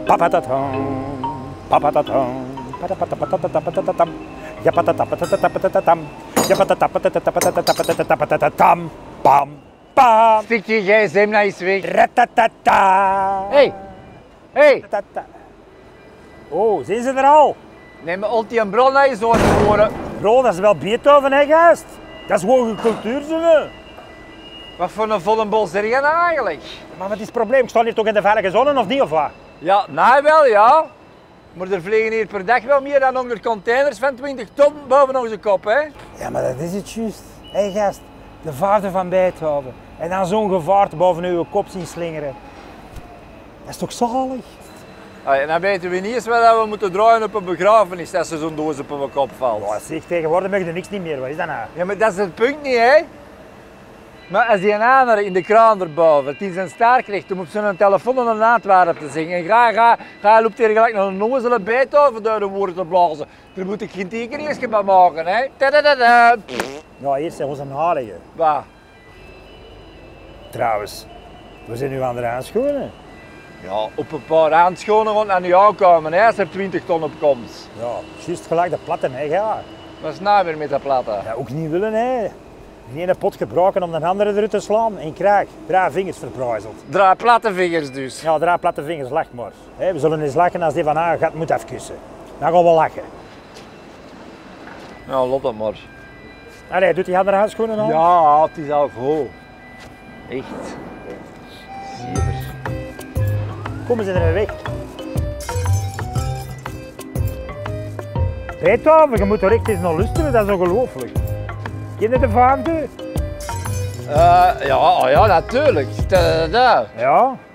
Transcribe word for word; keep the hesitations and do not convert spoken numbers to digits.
Papatatam, papatatam, patapatapatapatapatatam, japatapatapatapatatam, japatapatapatapatapatatam, pam, pam. Stik je gsm nou eens weg. Ratatata. Hey, hey. Ratata. Oh, zijn ze er al? Neem me altijd een bron naar je zoon te horen. Bro, dat is wel Beethoven, hè, gast? Dat is gewoon cultuur, ze. Wat voor een volle bol zeg je nou eigenlijk? Maar wat is het probleem? Ik sta hier toch in de veilige zone, of niet, of wat? Ja, nou wel ja. Maar er vliegen hier per dag wel meer dan honderd containers van twintig ton boven onze kop, hè? Ja, maar dat is het juist. Hé, hey, gast, de vader van Beethoven. En dan zo'n gevaarte boven uw kop zien slingeren. Dat is toch zalig? En dan weten we niet eens wat we moeten draaien op een begrafenis als er zo'n doos op mijn kop valt. Ja, zeg, tegenwoordig mag je niks niet meer. Wat is dat nou? Ja, maar dat is het punt niet, hè? Maar als die een ander in de kraan erboven die zijn staart krijgt om op zijn telefoon een naadwaarde te zingen en ga, ga, ga loopt hier gelijk naar een onnozele Beethoven door de woorden te blazen. Daar moet ik geen tekeningsje bij maken, hè? Tadadada. Ja, eerst zijn onze narigen. Waar? Trouwens, we zijn nu aan de handschoenen. Ja, op een paar handschoenen rond aan u aankomen, hè, als er twintig ton op komt. Ja, juist gelijk de platten, hè, ja. Wat is nou weer met dat platte? Ja, ook niet willen, hè. Die ene pot gebruiken om de andere eruit te slaan en krijg drie vingers verbruizeld. Draai platte vingers dus. Ja, drie platte vingers, lach maar. Hè, we zullen eens lachen als die van haar gaat moet afkussen. Dan gaan we lachen. Ja, lot dat maar. Allee, doet die andere handschoenen aan? Ja, het is al goed. Echt. Ziever. Komen ze er weg. Beethoven, je moet er echt eens naar luisteren, dat is ongelooflijk. Ken je de vijfde? Uh, ja, oh ja, natuurlijk. Tadadada. Ja.